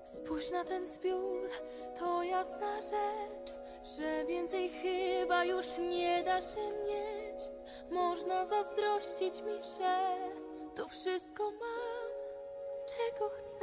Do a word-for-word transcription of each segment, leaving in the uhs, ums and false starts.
Spójrz na ten zbiór, to jasna rzecz, że więcej chyba już nie da się mieć. Można zazdrościć mi, że to wszystko mam, czego chcę.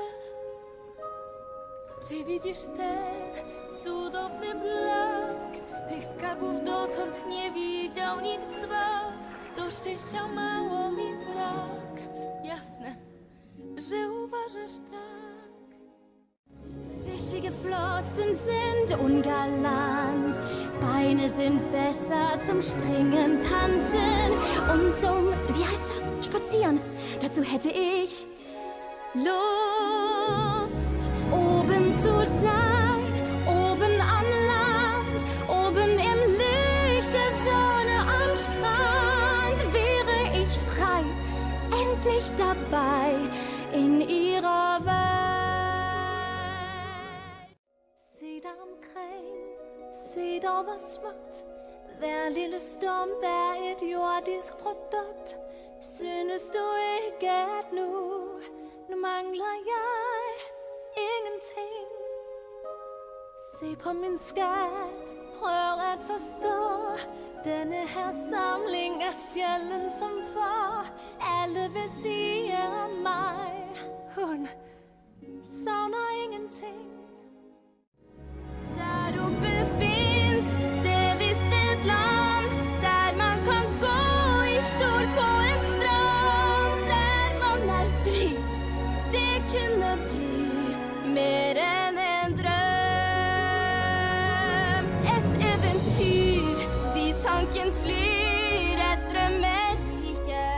Czy widzisz ten cudowny blask? Tych skarbów dotąd nie widział nikt z was. Do szczęścia mało mi brak. Jasne, że uważasz tak. Fischige Flossen sind ungalant, Beine sind besser zum Springen, Tanzen und zum, wie heißt das, Spazieren. Dazu hätte ich Lust, oben zu sein, oben an Land, oben im Licht der Sonne am Strand. Wäre ich frei, endlich dabei in ihrer Welt. Se dig omkring, se dig hvor smukt. Hver lille stump er et jordisk produkt. Synes du ikke, at nu, nu mangler jeg ingenting? Se på min skat, prøv at forstå. Denne her samling er sjælden som for. Alle vil sige om mig, hun savner ingenting. Där uppe finns det visst ett land, där man kan gå i sol på en strand, där man är fri. Det kunde bli mer än en dröm. Ett äventyr, dit tanken flyr, ett drömmerike.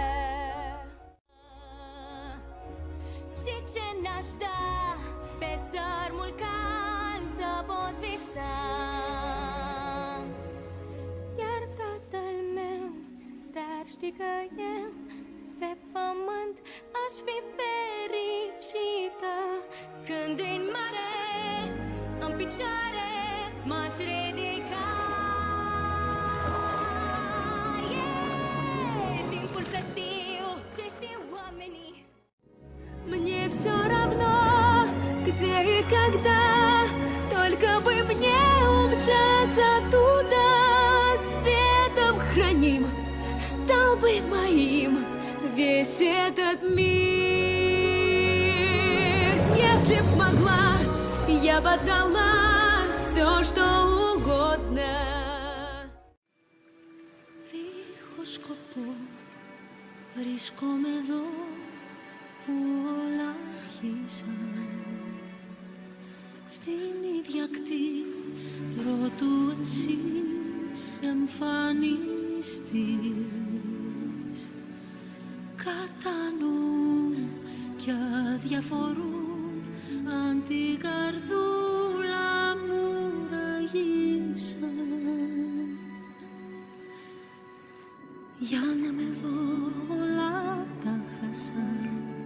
Życie nasz da, bețar mulcan să pot visa. Iar tatăl meu, dar știi că eu pe pământ aș fi fericită când din mare în picioare m-aș ridica. Yeah! Timpul să știu ce știu oamenii. Мне всё равно, где и когда, только бы мне умчаться туда. Светом храним, стал бы моим весь этот мир. Если б могла, я бы отдала все, что угодно. Δίχως σκοπό, βρίσκομαι εδώ που όλα αρχίσαν. Στην ίδια κτήτρο του εσύ εμφανιστείς. Κατανοούν κι αδιαφορούν αν την καρδούλα μου ραγίσαν. Για να με δω όλα τα χάσαν.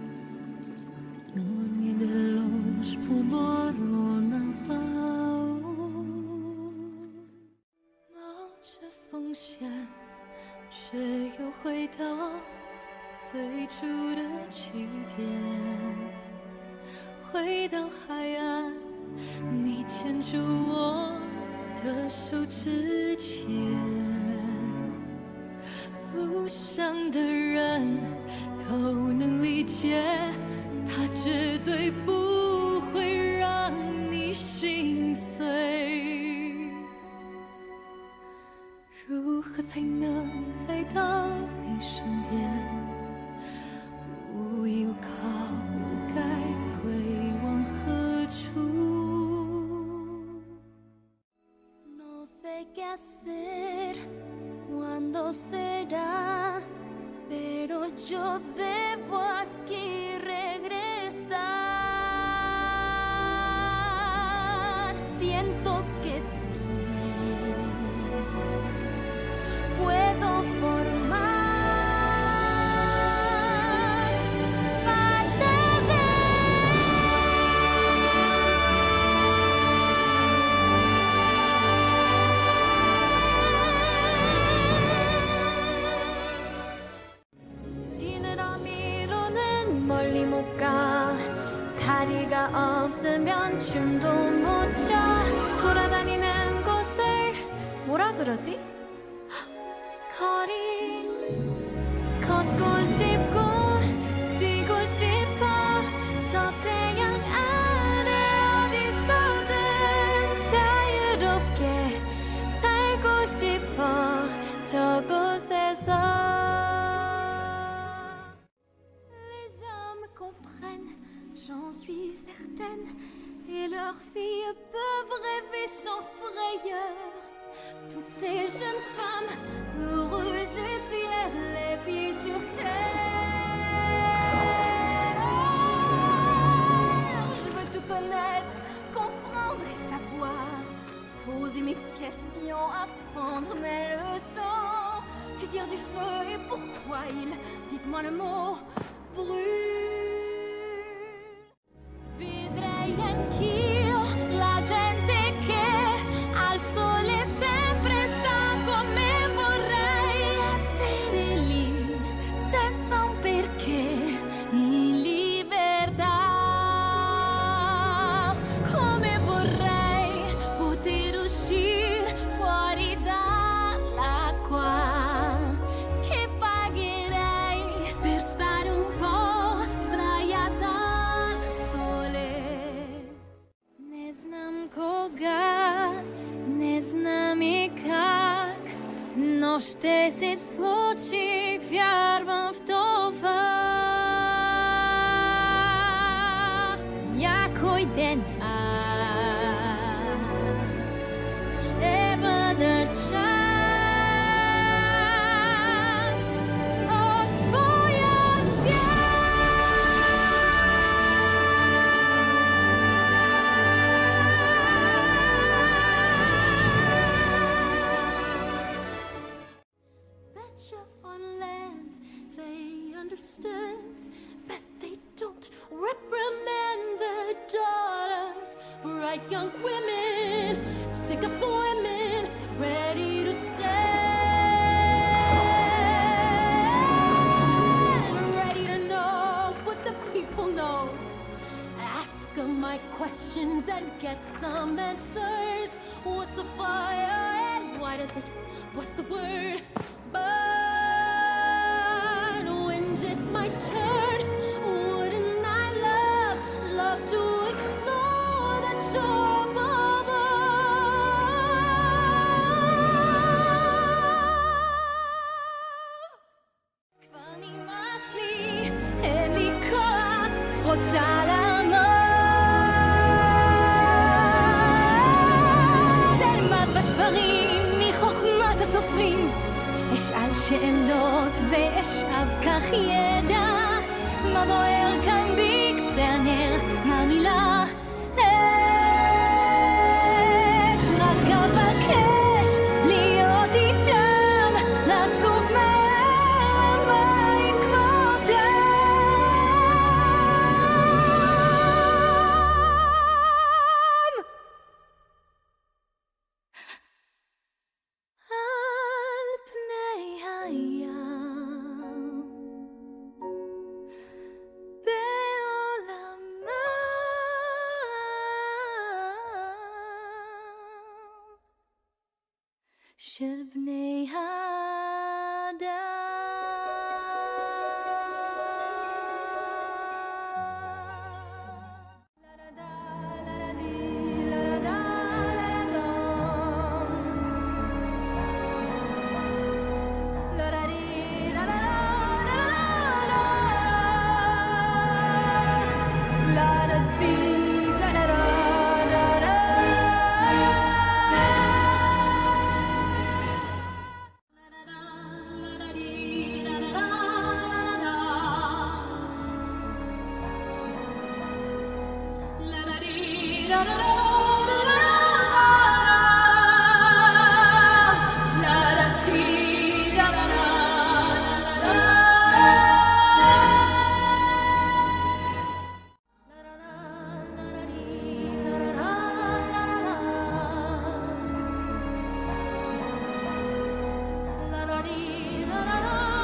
Μόνοι εντελώς που μπορώ να πάω.冒着风险，却又回到最初的起点。回到海岸，你牵住我的手之前，路上的人都能理解。他绝对不会让你心碎。如何才能来到你身边？无依无靠，我该归往何处 ？No sé qué hacer, cuándo será, pero yo debo aquí regresar. Siento que sí puedo formar parte de. 지느러미로는 멀리 못 가. 자리가 없으면 춤도 못 춰. 돌아다니는 곳을 뭐라 그러지? 거리 걷고 싶고 뛰고 싶어. 저 태양 아래 어디서든 자유롭게 살고 싶어. 저곳에서. Les hommes comprennent, j'en suis certaine, et leurs filles peuvent rêver sans frayeur. Toutes ces jeunes femmes, heureuses et fières, les pieds sur terre. Je veux tout connaître, comprendre et savoir, poser mes questions, apprendre mes leçons. Que dire du feu et pourquoi il, dites-moi le mot, brûle. Vedrei anch'io la gente che al sole sempre sta come vorrei essere lì, senza un perché, in libertà. Come vorrei poter uscire fuori dall'acqua, che pagherei per stare un po' sdraiata al sole. Не знам кога, не знам и как, но ще се случи, вярвам в това. Някой ден аз ще бъда част от твоя Betcha on land they understood, but they don't reprimand their daughters. Bright young women, sick of swimming, ready to stand, ready to know what the people know. Ask them my questions and get some answers. What's a fire and why does it, what's the word? Burn. When's it my turn? Wouldn't I love, love to explore that shore above us? כבר נמאס לי, אין לי כוח, רוצה לעמוד. אלמד בספרים מחוכמת הסופרים, אשאל שאלות ואשאב כך ידע. מה בוער כאן בקצה הנר, מה המילה? אש, רק אבקש להיות איתם, לצוף מהר המים כמותם. על פני הים, בעולמם של בני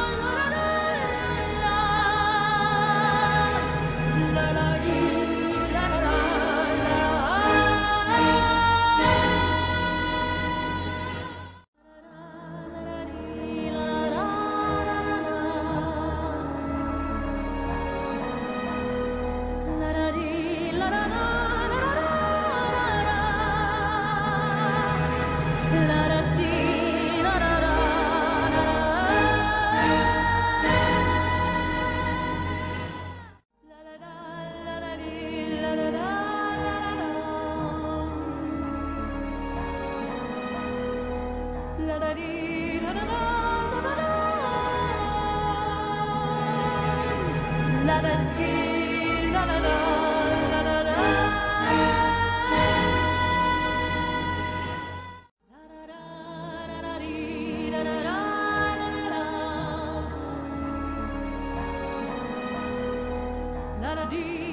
la da dee da da da da da da. La da dee da da da da da da. La da da da da dee da da da da da da. La da dee.